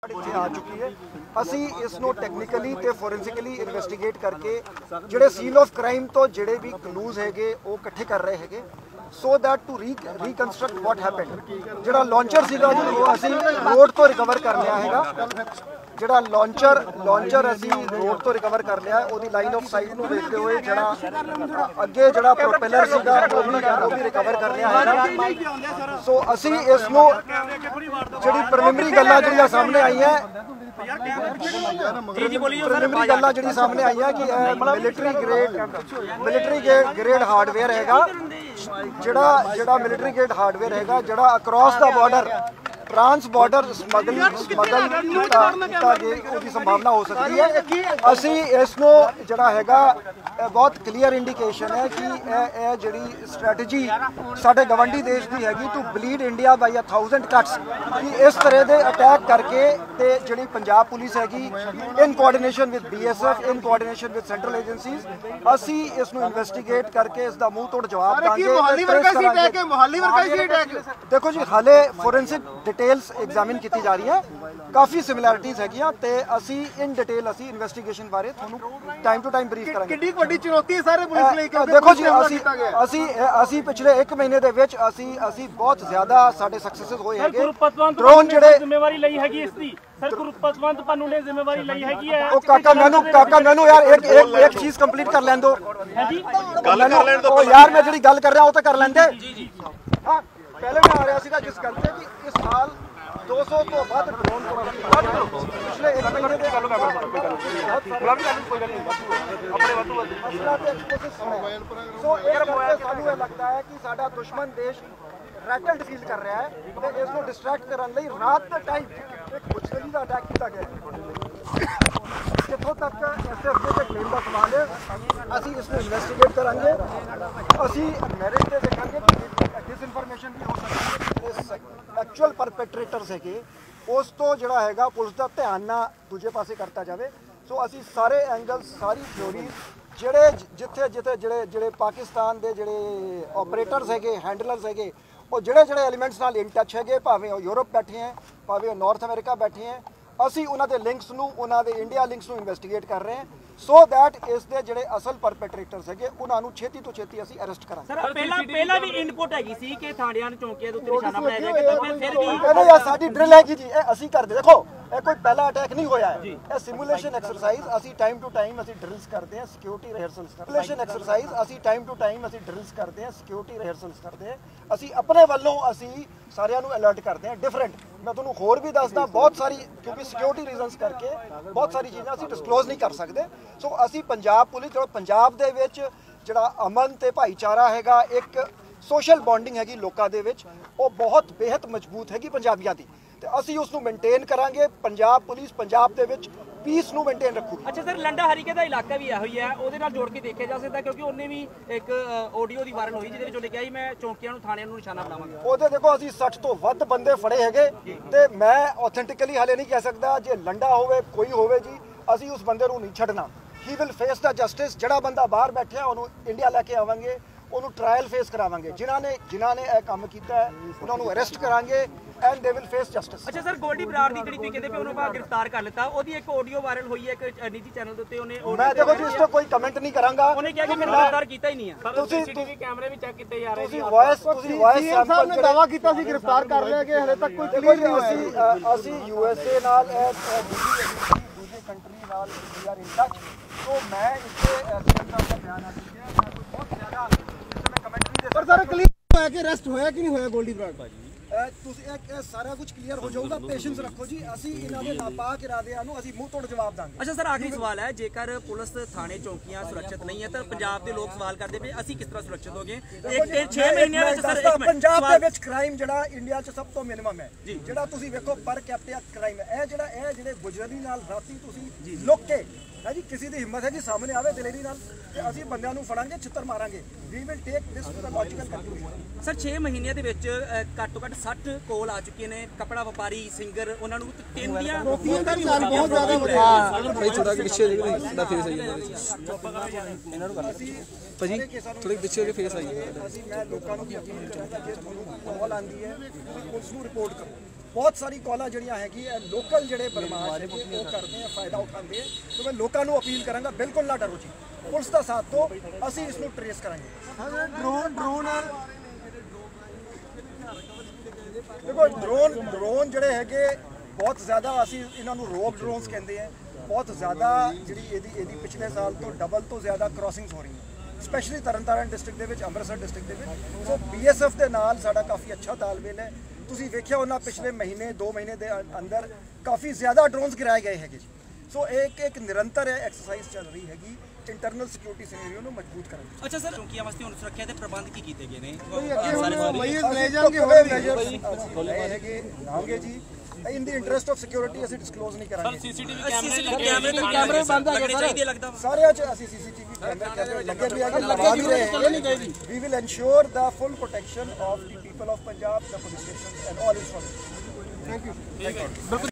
ਇੱਥੇ ਆ ਚੁੱਕੀ ਹੈ। ਅਸੀਂ ਇਸ ਨੂੰ ਟੈਕਨੀਕਲੀ ਤੇ ਫੋਰੈਂਸਿਕਲੀ ਇਨਵੈਸਟੀਗੇਟ ਕਰਕੇ ਜਿਹੜੇ ਸੀਨ ਆਫ ਕ੍ਰਾਈਮ ਤੋਂ ਜਿਹੜੇ ਵੀ ਕਲੂਜ਼ ਹੈਗੇ ਉਹ ਇਕੱਠੇ ਕਰ ਰਹੇ ਹੈਗੇ so that to reconstruct what happened. ਜਿਹੜਾ ਲਾਂਚਰ ਸੀਗਾ ਜੀ ਉਹ ਅਸੀਂ ਰੋਡ ਤੋਂ ਰਿਕਵਰ ਕਰ ਲਿਆ ਹੈਗਾ। ਜਿਹੜਾ ਲਾਂਚਰ ਅਸੀਂ ਰੋਡ ਤੋਂ ਰਿਕਵਰ ਕਰ ਲਿਆ, ਉਹਦੀ ਲਾਈਨ ਆਫ ਸਾਈਟ ਨੂੰ ਦੇਖਦੇ ਹੋਏ ਜਿਹੜਾ ਅੱਗੇ ਜਿਹੜਾ ਪ੍ਰੋਪੈਲਰ ਸੀਗਾ ਉਹ ਵੀ ਰਿਕਵਰ ਕਰ ਲਿਆ ਹੈਗਾ। ਸੋ ਅਸੀਂ ਇਸ ਨੂੰ ਜਿਹੜੀ ਪ੍ਰੀਲਿਮਿਨਰੀ ਗੱਲਾਂ ਜਿਹੜੀਆਂ ਸਾਹਮਣੇ ਆਈਆਂ ਪ੍ਰੀਲਿਮਿਨਰੀ ਗੱਲਾਂ ਜਿਹੜੀ ਸਾਹਮਣੇ ਆਈਆਂ ਕਿ ਮਿਲਟਰੀ ਗ੍ਰੇਡ ਹਾਰਡਵੇਅਰ ਹੈਗਾ, ਜਿਹੜਾ ਮਿਲਟਰੀ ਗ੍ਰੇਡ ਹਾਰਡਵੇਅਰ ਹੈਗਾ ਜਿਹੜਾ across the border trans border smuggle ਕੀਤਾ ਜੇ ਉਹਦੀ ਸੰਭਾਵਨਾ ਹੋ ਸਕਦੀ ਹੈ। ਅਸੀਂ ਇਸ ਨੂੰ ਜਿਹੜਾ ਹੈਗਾ ਬਹੁਤ ਕਲੀਅਰ ਇੰਡੀਕੇਸ਼ਨ ਹੈ ਕਿ ਇਹ ਜਿਹੜੀ ਸਟ੍ਰੈਟਜੀ ਸਾਡੇ ਗਵੰਡੀ ਦੇਸ਼ ਦੀ ਹੈਗੀ to bleed India by 1000 cuts ਕਿ ਇਸ ਤਰ੍ਹਾਂ ਦੇ ਅਟੈਕ ਕਰਕੇ ਤੇ ਜਿਹੜੀ ਪੰਜਾਬ ਪੁਲਿਸ ਹੈਗੀ in coordination with BSF in coordination with central agencies ਅਸੀਂ ਇਸ ਨੂੰ ਇਨਵੈਸਟੀਗੇਟ ਕਰਕੇ ਇਸ ਦਾ ਮੂੰਹ ਤੋੜ ਜਵਾਬ ਦਾਂਗੇ। ਦੇਖੋ ਜੀ ਹਾਲੇ ਫੋਰੈਂਸਿਕ डिटेल्स एग्जामिन की जा रही है, काफ़ी सिमिलैरिटीज़ हैगियां ते असी इन डिटेल असी इन्वेस्टिगेशन बारे थानू टाइम टू टाइम ब्रीफ करांगे। कितनी बड़ी चुनौती है सारे पुलिस ਲਈ क्योंकि देखो जी असी पिछले 1 महीने ਦੇ ਵਿੱਚ असी बहुत ज़्यादा साडे सक्सेसेस होए हैगे। ड्रोन ਜਿਹੜੇ ਜ਼ਿੰਮੇਵਾਰੀ ਲਈ ਹੈਗੀ ਇਸ ਦੀ सर गुरपतवंत पन्नू ने जिम्मेवारी ली हैगी है। ओ काका मैनू यार एक चीज कंप्लीट कर लें दो गल कर लें दो यार, मैं ਜਿਹੜੀ ਗੱਲ ਕਰ ਰਿਹਾ ਉਹ ਤਾਂ ਕਰ ਲੈਂਦੇ। हां पहले मैं आ रहा सीगा जिस गल ते कि इस साल 200 तो ਵੱਧ ਡਰੋਨ ਪਿਛਲੇ 1 ਮਹੀਨੇ ਦੇ ਗੱਲ ਕਰ ਸੋ ਇਹ ਸਾਨੂੰ ਇਹ ਲੱਗਦਾ ਹੈ ਕਿ ਸਾਡਾ ਦੁਸ਼ਮਣ ਦੇਸ਼ ਰੈਟਲਡ ਫੀਲ ਕਰ ਰਿਹਾ ਹੈ ਤੇ ਇਸ ਨੂੰ ਡਿਸਟਰੈਕਟ ਕਰਨ ਲਈ ਰਾਤ ਦੇ ਟਾਈਮ ਇੱਕ ਮੁਸ਼ਕਲੀ ਦਾ ਅਟੈਕ ਕੀਤਾ ਗਿਆ। ਜਿੱਥੋਂ ਤੱਕ SFB ਦੇ ਕਲੇਮ ਦਾ ਸਵਾਲ ਹੈ ਅਸੀਂ ਇਸ ਨੂੰ ਇਨਵੈਸਟੀਗੇਟ ਕਰਾਂਗੇ। ਅਸੀਂ ਮੈਰਿਟ ਤੇ ਦੇਖਾਂਗੇ ਕਿ डिसइनफॉर्मेशन भी हो सकती है। एक्चुअल परपेट्रेटर्स है उस तो जोड़ा है पुलिस का ध्यान ना दूजे पासे करता जाए। सो असी सारे एंगल्स सारी थ्योरी ਜਿਹੜੇ ਜਿੱਥੇ ਜਿਹੜੇ ਪਾਕਿਸਤਾਨ ਦੇ ਜਿਹੜੇ ਆਪਰੇਟਰਸ ਹੈਗੇ ਹੈਂਡਲਰਸ ਹੈਗੇ ਉਹ ਜਿਹੜੇ ਐਲੀਮੈਂਟਸ ਨਾਲ ਇਨ ਟੱਚ ਹੈਗੇ ਭਾਵੇਂ ਉਹ ਯੂਰਪ ਬੈਠੇ ਹੈ ਭਾਵੇਂ ਉਹ ਨਾਰਥ ਅਮਰੀਕਾ ਬੈਠੇ ਹੈ ਅਸੀਂ ਉਹਨਾਂ ਦੇ ਲਿੰਕਸ ਨੂੰ ਉਹਨਾਂ ਦੇ ਇੰਡੀਆ ਲਿੰਕਸ ਨੂੰ ਇਨਵੈਸਟੀਗੇਟ ਕਰ ਰਹੇ ਹਾਂ ਸੋ ਦੈਟ ਇਸ ਦੇ ਜਿਹੜੇ ਅਸਲ ਪਰਪੈਟਰੇਟਰਸ ਹੈਗੇ ਉਹਨਾਂ ਨੂੰ ਛੇਤੀ ਤੋਂ ਛੇਤੀ ਅਸੀਂ ਅਰੈਸਟ ਕਰਾਂਗੇ। ਸਰ ਪਹਿਲਾਂ ਵੀ ਇਨਪੁਟ ਹੈਗੀ ਸੀ ਕਿ ਥਾਣਿਆਂ ਨੂੰ ਚੌਂਕੀਆਂ ਦੇ ਉੱਤੇ ਨਿਸ਼ਾਨਾ ਬਣਾਇਆ ਜਾਏਗਾ ਤਾਂ ਫਿਰ ਵੀ ਇਹਨੇ ਯਾਰ ਸਾਡੀ ਡਰਿਲ ਹੈਗੀ ਜੀ ਇਹ ਅਸੀਂ ਕਰਦੇ ਦੇਖੋ ਇਹ ਕੋਈ ਪਹਿਲਾ ਅਟੈਕ ਨਹੀਂ ਹੋਇਆ ਹੈ ਇਹ ਸਿਮੂਲੇਸ਼ਨ ਐਕਸਰਸਾਈਜ਼ ਅਸੀਂ ਟਾਈਮ ਟੂ ਟਾਈਮ ਅਸੀਂ ਡਰਿਲਸ ਕਰਦੇ ਹਾਂ ਸਿਕਿਉਰਿਟੀ ਰਿਹਰਸਲਸ ਸਿਮੂਲੇਸ਼ਨ ਐਕਸਰਸਾਈਜ਼ ਅਸੀਂ ਟਾਈਮ ਟੂ ਟਾਈਮ ਅਸੀਂ ਡਰਿਲਸ ਕਰਦੇ ਹਾਂ ਸਿਕਿਉਰਿਟੀ ਰਿਹਰਸਲਸ ਕਰਦੇ ਹਾਂ ਅਸੀਂ ਆਪਣੇ ਵੱਲੋਂ ਅਸੀਂ ਸਾਰਿਆਂ ਨੂੰ ਅਲਰਟ ਕਰਦੇ ਹਾਂ ਡਿਫਰੈਂਟ। ਮੈਂ ਤੁਹਾਨੂੰ ਹੋਰ ਵੀ ਦੱਸਦਾ ਬਹੁਤ ਸਾਰੀ ਕਿਉਂਕਿ ਸਿਕਿਉਰਿਟੀ ਰੀਜ਼ਨਸ ਕਰਕੇ ਬਹੁਤ ਸਾਰੀ ਚੀਜ਼ਾਂ ਅਸੀਂ ਡਿਸਕਲੋਜ਼ ਨਹੀਂ ਕਰ ਸਕਦੇ। ਸੋ ਅਸੀਂ ਪੰਜਾਬ ਪੁਲਿਸ ਜਿਹੜਾ ਪੰਜਾਬ ਦੇ ਵਿੱਚ ਜਿਹੜਾ ਅਮਨ ਤੇ ਭਾਈਚਾਰਾ ਹੈਗਾ ਇੱਕ ਸੋਸ਼ਲ ਬੌਂਡਿੰਗ ਹੈਗੀ ਲੋਕਾਂ ਦੇ ਵਿੱਚ ਉਹ ਬਹੁਤ ਬੇहद ਮਜ਼ਬੂਤ ਹੈਗੀ ਪੰਜਾਬੀਆਂ ਦੀ ਤੇ ਅਸੀਂ ਉਸ ਨੂੰ ਮੇਨਟੇਨ ਕਰਾਂਗੇ। ਪੰਜਾਬ ਪੁਲਿਸ ਪੰਜਾਬ ਦੇ ਵਿੱਚ ਪੀਸ ਨੂੰ ਮੇਨਟੇਨ ਰੱਖੂਗੀ। ਅੱਛਾ ਸਰ ਲੰਡਾ ਹਰੀਕੇ ਦਾ ਇਲਾਕਾ ਵੀ ਇਹੋ ਹੀ ਹੈ ਉਹਦੇ ਨਾਲ ਜੋੜ ਕੇ ਦੇਖਿਆ ਜਾ ਸਕਦਾ ਕਿਉਂਕਿ ਉਹਨੇ ਵੀ ਇੱਕ ਆਡੀਓ ਦੀ ਵਾਇਰਲ ਹੋਈ ਜਿਹਦੇ ਵਿੱਚ ਉਹਨੇ ਕਿਹਾ ਸੀ ਮੈਂ ਚੌਂਕੀਆਂ ਨੂੰ ਥਾਣਿਆਂ ਨੂੰ ਨਿਸ਼ਾਨਾ ਬਣਾਵਾਂਗਾ। ਉਹਦੇ ਦੇਖੋ ਅਸੀਂ 60 ਤੋਂ ਵੱਧ ਬੰਦੇ ਫੜੇ ਹੈਗੇ ਤੇ ਮੈਂ ਆਥੈਂਟਿਕਲੀ ਹਾਲੇ ਨਹੀਂ ਕਹਿ ਸਕਦਾ ਜੇ ਲੰਡਾ ਹੋਵੇ ਕੋਈ ਹੋਵੇ ਜੀ ਅਸੀਂ ਉਸ ਬੰਦੇ ਨੂੰ ਨਹੀਂ ਛੱਡਣਾ। He will face the justice. ਜਿਹੜਾ ਬੰਦਾ ਬਾਹਰ ਬੈਠਿਆ ਉਹਨੂੰ ਇੰਡੀਆ ਲੈ ਕੇ ਆਵਾਂਗੇ ਉਹਨੂੰ ਟ੍ਰਾਇਲ ਫੇਸ ਕਰਾਵਾਂਗੇ ਜਿਨ੍ਹਾਂ ਨੇ ਇਹ ਕੰਮ ਕੀਤਾ ਹੈ ਉਹਨਾਂ ਨੂੰ ਅਰੈਸਟ ਕਰਾਂਗੇ and they will face justice. ਅੱਛਾ ਸਰ ਗੋਲਡੀ ਬਰਾੜ ਦੀ ਜਿਹੜੀ ਤੁਸੀਂ ਕਹਿੰਦੇ ਪਏ ਉਹਨੂੰ ਆਪਾਂ ਗ੍ਰਿਫਤਾਰ ਕਰ ਲਿੱਤਾ ਉਹਦੀ ਇੱਕ ਆਡੀਓ ਵਾਇਰਲ ਹੋਈ ਹੈ ਇੱਕ ਨਿੱਜੀ ਚੈਨਲ ਦੇ ਉੱਤੇ ਉਹਨੇ ਮੈਂ ਦੇਖੋ ਜੀ ਇਸ ਤੋਂ ਕੋਈ ਕਮੈਂਟ ਨਹੀਂ ਕਰਾਂਗਾ। ਉਹਨੇ ਕਿਹਾ ਕਿ ਮੈਂ ਗ੍ਰਿਫਤਾਰ ਕੀਤਾ ਹੀ ਨਹੀਂ ਹੈ। ਤੁਸੀਂ ਸੀਸੀਟੀਵੀ ਕੈਮਰੇ ਵੀ ਚੈੱਕ ਕੀਤੇ ਜਾ ਰਹੇ ਤੁਸੀਂ ਵਾਇਸ ਸੈਂਪਲ ਨੇ ਦਾਅਵਾ ਕੀਤਾ ਸੀ ਗ੍ਰਿਫਤਾਰ ਕਰ ਲਿਆ ਕਿ ਹਲੇ ਤੱਕ ਕੋਈ ਕਲੀਅਰ ਨਹੀਂ ਹੋਇਆ। ਅਸੀਂ USA ਨਾਲ ਦੂਜੀ ਕੰਟਰੀ ਨਾਲ ਵੀ ਆਰ ਇਨ ਟੱਚ। तो मैं इससे का बयान आ चुका है मैं बहुत ज़्यादा इसमें कमेंट नहीं दे सकता। सर क्लियर होया कि अरेस्ट होया कि नहीं होया गोल्डी बराड़ भाजी ਤੁਸੀਂ ਸਾਰਾ ਕੁਝ ਕਲੀਅਰ ਹੋ ਜਾਊਗਾ। ਪੇਸ਼ੈਂਸ ਰੱਖੋ ਜੀ ਅਸੀਂ ਇਹਨਾਂ ਦੇ ਨਾਪਾਕ ਇਰਾਦਿਆਂ ਨੂੰ ਅਸੀਂ ਮੂੰਹ ਤੋੜ ਜਵਾਬ ਦਾਂਗੇ। ਅੱਛਾ ਸਰ ਆਖਰੀ ਸਵਾਲ ਹੈ ਜੇਕਰ ਪੁਲਿਸ ਥਾਣੇ ਚੌਂਕੀਆਂ ਸੁਰੱਖਿਅਤ ਨਹੀਂ ਹੈ ਤਾਂ ਪੰਜਾਬ ਦੇ ਲੋਕ ਸਵਾਲ ਕਰਦੇ ਪਏ ਅਸੀਂ ਕਿਸ ਤਰ੍ਹਾਂ ਸੁਰੱਖਿਅਤ ਹੋਗੇ। 6 ਮਹੀਨਿਆਂ ਵਿੱਚ ਸਰ ਪੰਜਾਬ ਦੇ ਵਿੱਚ ਕ੍ਰਾਈਮ ਜਿਹੜਾ ਇੰਡੀਆ 'ਚ ਸਭ ਤੋਂ ਮਿਨੀਮਮ ਹੈ ਜਿਹੜਾ ਤੁਸੀਂ ਵੇਖੋ ਪਰ ਕੈਪੀਟਾ ਕ੍ਰਾਈਮ ਇਹ ਜਿਹੜੇ ਗੁਜਰਾਤੀ ਨਾਲ ਰਾਤੀ ਤੁਸੀਂ ਲੁੱਕ ਕੇ ਹੈ ਜੀ ਕਿਸੇ ਦੀ ਹਿੰਮਤ ਹੈ ਜੀ ਸਾਹਮਣੇ ਆਵੇ ਦਲੇਰੀ ਨਾਲ ਤੇ ਅਸੀਂ ਬੰਦਿਆਂ ਨੂੰ ਫੜਾਂਗੇ ਛਿੱਤਰ ਮਾਰਾਂਗੇ। We will take this to the logical conclusion. Sir 6 ਮਹੀਨਿਆਂ ਦੇ ਵਿੱਚ ਘੱਟ ਤੋਂ ਘੱਟ 60 ਕੋਲ ਆ ਚੁੱਕੇ ਨੇ ਕਪੜਾ ਵਪਾਰੀ ਸਿੰਗਰ ਉਹਨਾਂ ਨੂੰ ਤਿੰਨ ਦੀਆਂ ਨੌਕਰੀਆਂ ਦਾ ਚਾਰ ਬਹੁਤ ਜ਼ਿਆਦਾ ਹਾਂ ਭਾਈ ਥੋੜਾ ਪਿੱਛੇ ਜਿਹੜਾ ਫੇਸ ਆਈ ਇਹਨਾਂ ਨੂੰ ਕਰ ਭਾਜੀ ਥੋੜੇ ਪਿੱਛੇ ਹੋ ਕੇ ਫੇਸ ਆਈ ਅਸੀਂ ਮੈਂ ਲੋਕਾਂ ਨੂੰ ਵੀ ਅਪੀਲ ਕਰਦਾ ਜੇ ਤੁਹਾਨੂੰ ਕਾਲ ਆਂਦੀ ਹੈ ਤੁਸੀਂ ਉਸ ਨੂੰ ਰਿਪੋਰਟ ਕਰੋ। ਬਹੁਤ ਸਾਰੀ ਕਾਲਾਂ ਜਿਹੜੀਆਂ ਹੈਗੀ ਲੋਕਲ ਜਿਹੜੇ ਬਦਮਾਸ਼ ਹੈਗੇ ਉਹ ਕਰਦੇ ਆ, ਫਾਇਦਾ ਉਠਾਉਂਦੇ ਆ। ਤੇ ਮੈਂ ਲੋਕਾਂ ਨੂੰ ਅਪੀਲ ਕਰਾਂਗਾ, ਬਿਲਕੁਲ ਨਾ ਡਰੋ ਜੀ, ਪੁਲਿਸ ਦਾ ਸਾਥ ਦਿਓ, ਅਸੀਂ ਇਸ ਨੂੰ ਟਰੇਸ ਕਰਾਂਗੇ। ਦੇਖੋ ਡਰੋਨ ਜਿਹੜੇ ਹੈਗੇ ਬਹੁਤ ਜ਼ਿਆਦਾ, ਅਸੀਂ ਇਹਨਾਂ ਨੂੰ ਰੋਬ ਡਰੋਨਸ ਕਹਿੰਦੇ ਆ, ਬਹੁਤ ਜ਼ਿਆਦਾ ਜਿਹੜੀ ਇਹਦੀ ਪਿਛਲੇ ਸਾਲ ਤੋਂ ਡਬਲ ਤੋਂ ਜ਼ਿਆਦਾ ਕ੍ਰਾਸਿੰਗਸ ਹੋ ਰਹੀਆਂ, ਸਪੈਸ਼ਲੀ ਤਰਨਤਾਰਨ ਡਿਸਟ੍ਰਿਕਟ ਦੇ ਵਿੱਚ, ਅੰਮ੍ਰਿਤਸਰ ਡਿਸਟ੍ਰਿਕਟ ਦੇ ਵਿੱਚ। ਸੋ BSF ਦੇ ਨਾਲ ਸਾਡਾ ਕਾਫੀ ਅੱਛਾ ਤਾਲਮੇਲ ਹੈ। ਤੁਸੀਂ ਵੇਖਿਆ ਉਹਨਾਂ ਪਿਛਲੇ ਮਹੀਨੇ 2 ਮਹੀਨੇ ਦੇ ਅੰਦਰ ਕਾਫੀ ਜ਼ਿਆਦਾ ਡਰੋਨਸ ਗਿਰਾਏ ਗਏ ਹੈਗੇ ਜੀ। ਸੋ ਇੱਕ ਨਿਰੰਤਰ ਐਕਸਰਸਾਈਜ਼ ਚੱਲ ਰਹੀ ਹੈਗੀ ਇੰਟਰਨਲ ਸਿਕਿਉਰਿਟੀ ਸਿਨੈਰੀਓ ਨੂੰ ਮਜ਼ਬੂਤ ਕਰਨ ਦੀ। ਅੱਛਾ ਸਰ, ਚੌਂਕੀਆਂ ਵਾਸਤੇ ਹੁਣ ਸੁਰੱਖਿਆ ਦੇ ਪ੍ਰਬੰਧ ਕੀ ਕੀਤੇ ਗਏ ਨੇ? ਲਾਂਗੇ ਜੀ, in the interest of security ਅਸੀਂ ਡਿਸਕਲੋਜ਼ ਨਹੀਂ ਕਰਾਂਗੇ। ਕੈਮਰੇ ਬੰਦ ਲੱਗਣੇ ਚਾਹੀਦੇ ਲੱਗਦਾ ਸਾਰਿਆਂ 'ਚ ਅਸੀਂ CCTV ਕੈਮਰੇ ਲੱਗੇ ਵੀ ਹੈਗੇ, ਲਗਾ ਵੀ ਰਹੇ। We will ensure the full protection of the people of Punjab, the police stations and all its functions। Thank you.